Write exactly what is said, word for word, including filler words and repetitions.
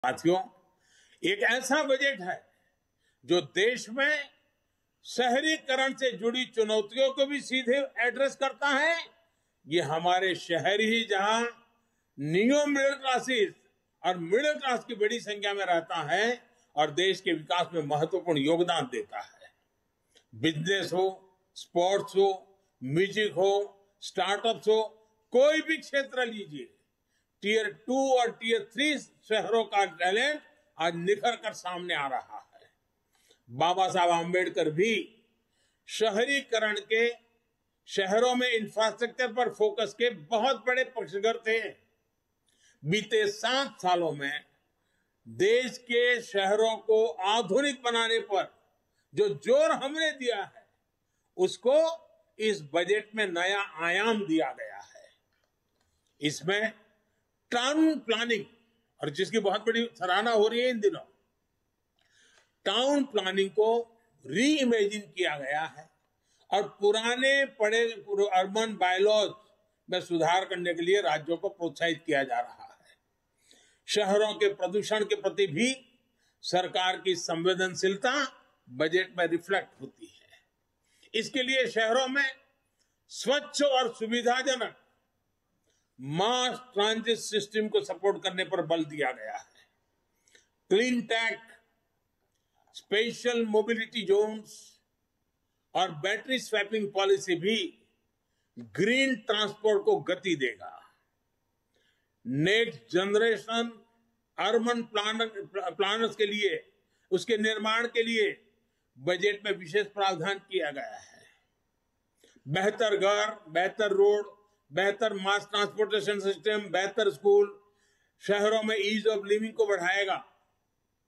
साथियों, एक ऐसा बजट है जो देश में शहरीकरण से जुड़ी चुनौतियों को भी सीधे एड्रेस करता है। ये हमारे शहर ही जहां नियो मिडिल क्लासेस और मिडिल क्लास की बड़ी संख्या में रहता है और देश के विकास में महत्वपूर्ण योगदान देता है। बिजनेस हो, स्पोर्ट्स हो, म्यूजिक हो, स्टार्टअप्स हो, कोई भी क्षेत्र लीजिए, टीयर टू और टीयर थ्री शहरों का टैलेंट आज निखर कर सामने आ रहा है। बाबा साहब आम्बेडकर भी शहरीकरण के, शहरों में इंफ्रास्ट्रक्चर पर फोकस के बहुत बड़े पक्षधर थे। बीते सात सालों में देश के शहरों को आधुनिक बनाने पर जो जोर हमने दिया है, उसको इस बजट में नया आयाम दिया गया है। इसमें टाउन प्लानिंग, और जिसकी बहुत बड़ी सराहना हो रही है इन दिनों, टाउन प्लानिंग को री इमेजिन किया गया है और पुराने पड़े अर्बन बायलॉज में सुधार करने के लिए राज्यों को प्रोत्साहित किया जा रहा है। शहरों के प्रदूषण के प्रति भी सरकार की संवेदनशीलता बजट में रिफ्लेक्ट होती है। इसके लिए शहरों में स्वच्छ और सुविधाजनक मास ट्रांजिट सिस्टम को सपोर्ट करने पर बल दिया गया है। Clean tech, special mobility zones और बैटरी स्वैपिंग पॉलिसी भी ग्रीन ट्रांसपोर्ट को गति देगा। नेक्स्ट जनरेशन अर्बन प्लानर्स के लिए, उसके निर्माण के लिए बजट में विशेष प्रावधान किया गया है। बेहतर घर, बेहतर रोड, बेहतर मास ट्रांसपोर्टेशन सिस्टम, बेहतर स्कूल शहरों में ईज ऑफ लिविंग को बढ़ाएगा।